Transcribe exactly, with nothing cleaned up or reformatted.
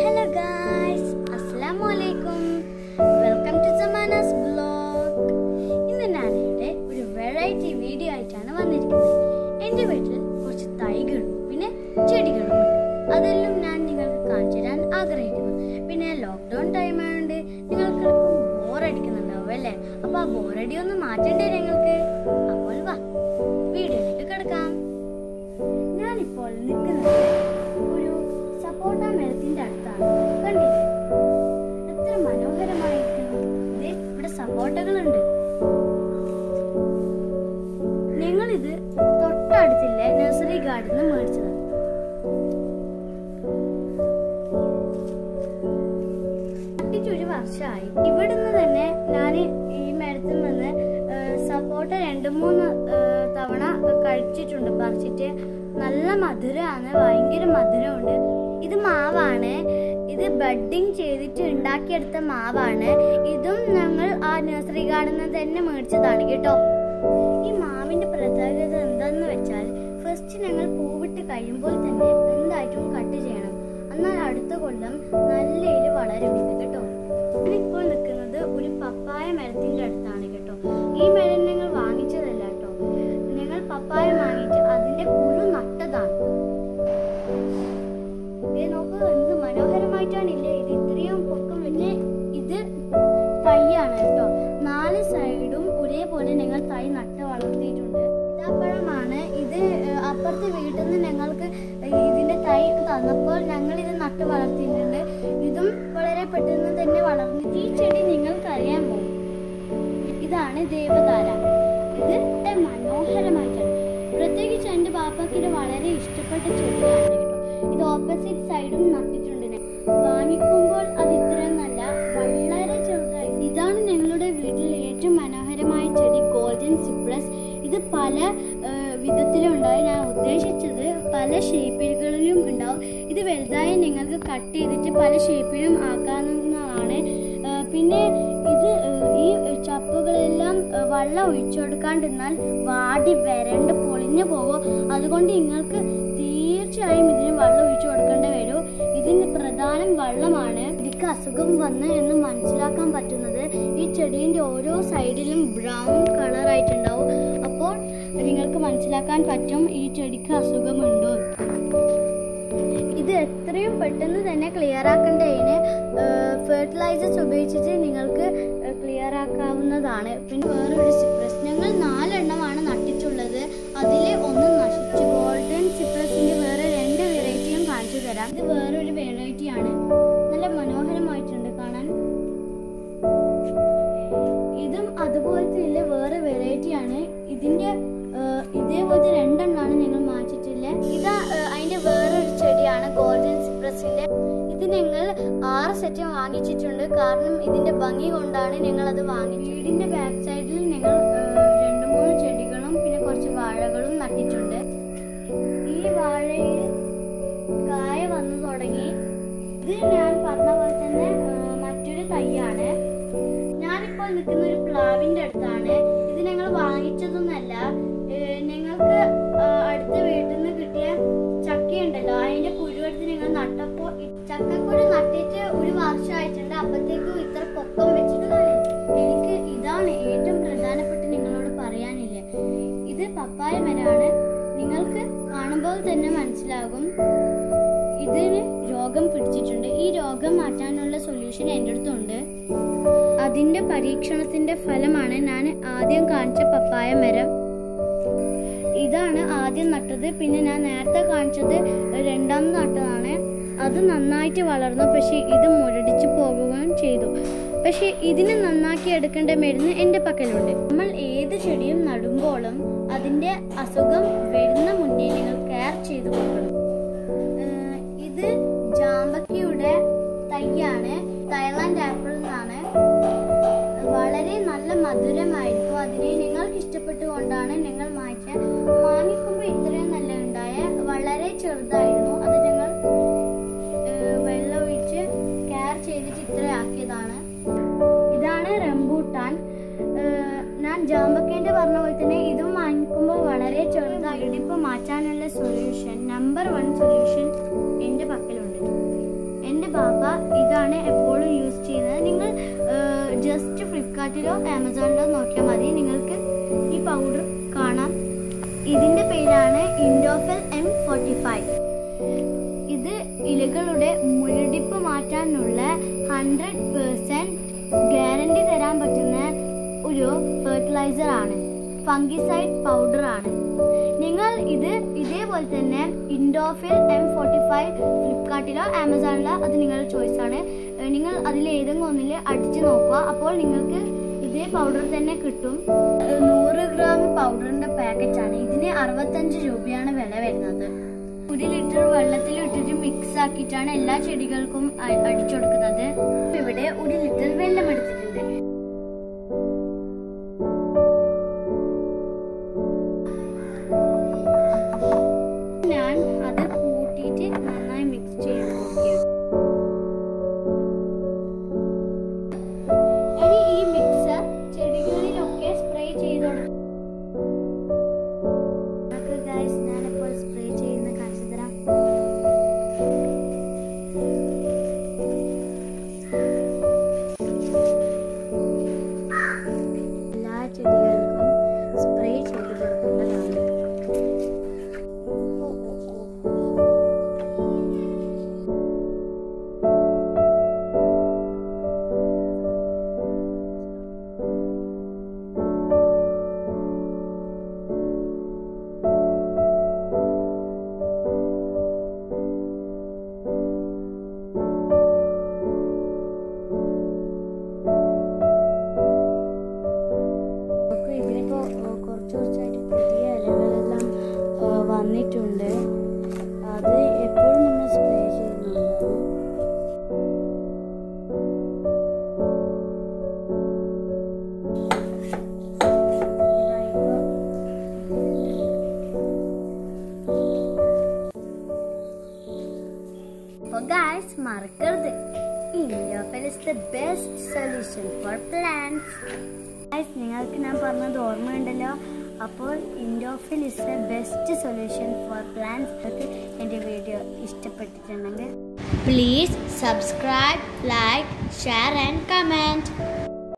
Hello guys, Assalamu alaikum. Welcome to Zamana's vlog. ഇന്ന് ഞാൻ ഇവിടെ ഒരു വെറൈറ്റി വീഡിയോ ആയിട്ടാണ് വന്നിരിക്കുന്നത്. എൻ്റെ വീട്ടിൽ കുറച്ച് തൈകളും പിന്നെ ചെടികളും ഉണ്ട്. അതെല്ലാം ഞാൻ നിങ്ങൾക്ക് കാണിച്ചു തരാൻ ആഗ്രഹിക്കുന്നു. പിന്നെ ലോക്ക്ഡൗൺ ടൈം ആയതുകൊണ്ട് നിങ്ങൾക്ക് ബോറടിക്കുന്നുണ്ടാവും അല്ലേ? അപ്പോൾ ആ ബോറടി ഒന്ന് മാറ്റണ്ടേ നിങ്ങൾക്ക്? അപ്പോൾ വാ വീഡിയോയിലേക്ക് കിടക്കാം. ഞാനിപ്പോൾ നിൽക്കുന്നത് ഒരു സപ്പോട്ട മരത്തിന്റെ അടുത്താണ്. കണ്ടില്ലേ എത്ര മനോഹരമായിരിക്കുന്നു. ഇവിടെ സപ്പോട്ടകളുണ്ട്. ഞങ്ങളിത് തൊട്ടടുത്തില്ലേ നഴ്സറി ഗാർഡനിൽ നിന്ന് മേടിച്ചതാണ്. ഒരു വർഷമായി. ഇവിടുന്ന് തന്നെ ഞാൻ ഈ മരത്തിൽ നിന്ന് സപ്പോട്ട രണ്ട് മൂന്ന് തവണ കഴിച്ചിട്ടുണ്ട്. പറിച്ചിട്ട് നല്ല മധുരമാണ്, ഭയങ്കര മധുരമുണ്ട്. ഇത് മാവാണ്. ഇത് ബഡ്ഡിങ് ചെയ്തിട്ട് ഉണ്ടാക്കിയെടുത്ത മാവാണ്. ഇതും ഞങ്ങൾ ആ നഴ്സറി ഗാർഡനിൽ തന്നെ മേടിച്ചതാണ് കേട്ടോ. ഈ മാവിന്റെ പ്രത്യേകത എന്താന്ന് വെച്ചാൽ ഫസ്റ്റ് ഞങ്ങൾ പൂവിട്ട് കഴിയുമ്പോൾ തന്നെ എന്തായിട്ടും കട്ട് ചെയ്യണം. എന്നാൽ അടുത്ത കൊല്ലം നല്ല ഇല വളരും ഇത് കേട്ടോ. ഞാനിപ്പോൾ നിൽക്കുന്നത് ഒരു പപ്പായ മരത്തിന്റെ അടുത്താണ് കേട്ടോ. ഈ മരം ഞങ്ങൾ വാങ്ങിച്ചതല്ല കേട്ടോ. ഞങ്ങൾ പപ്പായ വാങ്ങിച്ച് അതിന്റെ കുരു നട്ടതാണ്. നോക്കൂ എന്ത് മനോഹരമായിട്ടാണില്ലേ ഇത്. ഇത്രയും പൊക്കം വെച്ച് ഇത് തൈയാണ് കേട്ടോ. നാല് സൈഡും ഒരേപോലെ ഞങ്ങൾ തൈ നട്ട് വളർത്തിയിട്ടുണ്ട്. ഇതാപ്പഴമാണ്. ഇത് അപ്പുറത്തെ വീട്ടിൽ നിന്ന് ഞങ്ങൾക്ക് ഇതിന്റെ തൈ തന്നപ്പോൾ ഞങ്ങൾ ഇത് നട്ട് വളർത്തിയിട്ടുണ്ട്. ഇതും വളരെ പെട്ടെന്ന് തന്നെ വളർന്നു. ഈ ചെടി നിങ്ങൾക്ക് അറിയാമോ? ഇതാണ് ദേവതാര. ഇത് മനോഹരമായിട്ടാണ്. പ്രത്യേകിച്ച് എൻ്റെ പാപ്പയ്ക്ക് ഇത് വളരെ ഇഷ്ടപ്പെട്ട ചെടിയാണ് കേട്ടോ. ഇത് ഓപ്പോസിറ്റ് സൈഡും നട്ടിട്ടുണ്ട്. വാങ്ങിക്കുമ്പോൾ അത് ഇത്രയൊന്നല്ല, വളരെ ചെറുതായി. ഇതാണ് ഞങ്ങളുടെ വീട്ടിലെ ഏറ്റവും മനോഹരമായ ചെടി, ഗോൾഡൻ സിപ്രസ്. ഇത് പല വിധത്തിലും ഉണ്ടാവും. ഞാൻ ഉദ്ദേശിച്ചത് പല ഷേപ്പുകളിലും ഉണ്ടാവും. ഇത് വലുതായി നിങ്ങൾക്ക് കട്ട് ചെയ്തിട്ട് പല ഷേപ്പിലും ആക്കാവുന്നതാണ്. പിന്നെ ഇത് ഈ ചപ്പുകളെല്ലാം വെള്ളം ഒഴിച്ചു കൊടുക്കാണ്ടിരുന്നാൽ വാടി വരണ്ട് പൊളിഞ്ഞു പോകും. അതുകൊണ്ട് നിങ്ങൾക്ക് തീർച്ചയായും ഇതിന് വെള്ളം ഒഴിച്ചു കൊടുക്കേണ്ടി വരും. ഇതിന് പ്രധാനം വെള്ളമാണ്. ഇതിക്ക് അസുഖം വന്ന് എന്ന് മനസ്സിലാക്കാൻ പറ്റുന്നത് ഈ ചെടീൻ്റെ ഓരോ സൈഡിലും ബ്രൗൺ കളറായിട്ടുണ്ടാവും. അപ്പോൾ നിങ്ങൾക്ക് മനസ്സിലാക്കാൻ പറ്റും ഈ ചെടിക്ക് അസുഖമുണ്ടോ. ഇത് എത്രയും പെട്ടെന്ന് തന്നെ ക്ലിയർ ആക്കേണ്ടതിന് ഫെർട്ടിലൈസേഴ്സ് ഉപയോഗിച്ചിട്ട് നിങ്ങൾക്ക് ക്ലിയർ ആക്കാവുന്നതാണ്. പിന്നെ വേറൊരു സിപ്രസ് ഞങ്ങൾ നാലെണ്ണമാണ് നട്ടിട്ടുള്ളത്. അതിലെ ഒന്ന് നശിച്ചു. ഗോൾഡൻ സിപ്രസിന്റെ വേറെ രണ്ട് വെറൈറ്റിയും കാണിച്ചു തരാം. ഇത് വേറൊരു വെറൈറ്റിയാണ്. നല്ല മനോഹരമായിട്ടുണ്ട് കാണാൻ. ഇതും അതുപോലത്തെ ഇല്ല വേറെ വെറൈറ്റിയാണ്. ഇതിന്റെ ഇതേപോലത്തെ രണ്ടെണ്ണമാണ് ഞങ്ങൾ മാറ്റിട്ടില്ല. ഇതാ അതിന്റെ വേറൊരു ചെടിയാണ് ഗോൾഡൻ സിപ്രസിന്റെ. ഇത് ഞങ്ങൾ ആറ് സെറ്റ് വാങ്ങിച്ചിട്ടുണ്ട്. കാരണം ഇതിന്റെ ഭംഗി കൊണ്ടാണ് ഞങ്ങൾ അത് വാങ്ങിച്ചത്. വീടിന്റെ ബാക്ക് സൈഡിൽ ഞങ്ങൾ രണ്ട് മൂന്ന് ചെടികളും പിന്നെ കുറച്ച് വാഴകളും നട്ടിട്ടുണ്ട്. ഈ വാഴയിൽ കായ വന്നു തുടങ്ങി. ഇത് ഞാൻ പറഞ്ഞ പോലെ തന്നെ മറ്റൊരു തൈയാണ്. ഞാനിപ്പോൾ നിൽക്കുന്ന ഒരു പ്ലാവിന്റെ അടുത്താണ്. ഇത് ഞങ്ങൾ വാങ്ങിച്ചതൊന്നല്ല. ഞങ്ങൾക്ക് അടുത്ത വീട്ടിൽ നിന്ന് കിട്ടിയ ചക്കയുണ്ടല്ലോ, അതിന്റെ കുരുവെടുത്ത് ഞങ്ങൾ നട്ടപ്പോ ചക്കക്കുരു നട്ടിട്ട് ഒരു വർഷമായിട്ടുണ്ട്. അപ്പത്തേക്കും ഇത്ര പൊക്കം വെച്ചിട്ട് എനിക്ക് ഇതാണ് ഏറ്റവും പ്രധാനപ്പെട്ട് നിങ്ങളോട് പറയാനില്ല. ഇത് പപ്പായ മരമാണ്. നിങ്ങൾക്ക് കാണുമ്പോൾ തന്നെ മനസ്സിലാകും ഇതിന് രോഗം പിടിച്ചിട്ടുണ്ട്. ഈ രോഗം മാറ്റാനുള്ള സൊല്യൂഷൻ എൻ്റെ അടുത്തുണ്ട്. അതിന്റെ പരീക്ഷണത്തിന്റെ ഫലമാണ് ഞാൻ ആദ്യം കാണിച്ച പപ്പായ മരം. ഇതാണ് ആദ്യം നട്ടത്. പിന്നെ ഞാൻ നേരത്തെ കാണിച്ചത് രണ്ടാമത് നട്ടതാണ്. അത് നന്നായിട്ട് വളർന്നു. പക്ഷെ ഇത് മുരടിച്ചു പോകുകയും ചെയ്തു. പക്ഷെ ഇതിനെ നന്നാക്കി എടുക്കേണ്ട മരുന്ന് എൻ്റെ പക്കലുണ്ട്. നമ്മൾ ഏത് ചെടിയും നടുമ്പോഴും അതിൻ്റെ അസുഖം വരുന്ന മുന്നേ നിങ്ങൾ കെയർ ചെയ്ത് കൊടുക്കണം. ഇത് ജാമ്പക്കയുടെ തൈയാണ്. തായ്ലാൻഡ് ആപ്പിൾ എന്നാണ്. വളരെ നല്ല മധുരമായിരിക്കും. അതിനെ നിങ്ങൾക്ക് ഇഷ്ടപ്പെട്ടുകൊണ്ടാണ് ഞങ്ങൾ മാറ്റിയത്. വാങ്ങിക്കുമ്പോൾ ഇത്രയും നല്ല ഉണ്ടായ വളരെ ചെറുതായിരുന്നു. അത് ഞങ്ങൾ വെള്ളം ഒഴിച്ച് കെയർ ചെയ്തിട്ട് ഇത്ര ആക്കിയതാണ്. ഇതാണ് റംബൂട്ടാൻ. ഞാൻ ജാമ്പക്കേന്റെ പറഞ്ഞ പോലെ തന്നെ ഇതും വാങ്ങിക്കുമ്പോൾ വളരെ ചെറുതായിട്ട്. ഇപ്പൊ മാറ്റാനുള്ള സൊല്യൂഷൻ, നമ്പർ വൺ സൊല്യൂഷൻ എൻ്റെ പക്കലുണ്ട്. എൻ്റെ ബാപ്പ ഫ്ലിപ്കാർട്ടിലോ ആമസോണിലോ നോക്കിയാൽ മതി, നിങ്ങൾക്ക് ഈ പൗഡർ കാണാം. ഇതിന്റെ പേരാണ് ഇൻഡോഫിൽ എം ഫോർട്ടി ഫൈവ്. ഇത് ഇലകളുടെ മുരടിപ്പ് മാറ്റാനുള്ള ഹൺഡ്രഡ് പെർസെന്റ് ഗ്യാരണ്ടി തരാൻ പറ്റുന്ന ഒരു ഫെർട്ടിലൈസർ ആണ്, ഫംഗിസൈഡ് പൗഡർ ആണ്. നിങ്ങൾ ഇത് ഇതേപോലെ തന്നെ ഇൻഡോഫിൽ എം ഫോർട്ടി ഫൈവ് ഫ്ലിപ്കാർട്ടിലോ ആമസോണിലോ അത് നിങ്ങളുടെ ചോയ്സ് ആണ്. നിങ്ങൾ അതിൽ ഏതെങ്കിലും ഒന്നിൽ അടിച്ചു നോക്കുക, അപ്പോൾ നിങ്ങൾക്ക് ഇതേ പൗഡർ തന്നെ കിട്ടും. നൂറ് ഗ്രാം പൗഡറിന്റെ പാക്കറ്റ് ആണ്. ഇതിന് അറുപത്തഞ്ച് രൂപയാണ് വില വരുന്നത്. ഒരു ലിറ്റർ വെള്ളത്തിൽ ഇട്ടിട്ട് മിക്സ് ആക്കിയിട്ടാണ് എല്ലാ ചെടികൾക്കും അടിച്ചു കൊടുക്കുന്നത്. ഇവിടെ ഒരു ലിറ്റർ വെള്ളം എടുത്തിട്ടുണ്ട്. ഞാൻ അത് കൂട്ടിയിട്ട് നന്നായി മിക്സ് ചെയ്ത് നോക്കിയത്. ഇനി ഈ മിക്സർ ചെടികളിലൊക്കെ സ്പ്രേ ചെയ്ത് കൊടുക്കും. ഞാനിപ്പോൾ സ്പ്രേ ചെയ്യുന്ന കാണിച്ചു തരാം. എല്ലാ ചെടികൾക്കും സ്പ്രേ ചെയ്ത് കൊടുക്കുന്നതാണ്. കുറച്ച് കുറച്ചായിട്ട് പുതിയ ഇലകളെല്ലാം വന്നിട്ടുണ്ട്. അത് എപ്പോഴും നമ്മൾ സ്പ്രേ ചെയ്യുന്നുണ്ട്. അപ്പോൾ ഗൈസ്, മറക്കരുത്, Indofil is the best solution for plants. Guys, നിങ്ങൾക്ക് ഞാൻ പറഞ്ഞത് ഓർമ്മയുണ്ടല്ലോ. അപ്പോൾ Indofil is the best solution for plants. നിങ്ങൾക്ക് എൻ്റെ വീഡിയോ ഇഷ്ടപ്പെട്ടിട്ടുണ്ടെങ്കിൽ please subscribe, like, share and comment.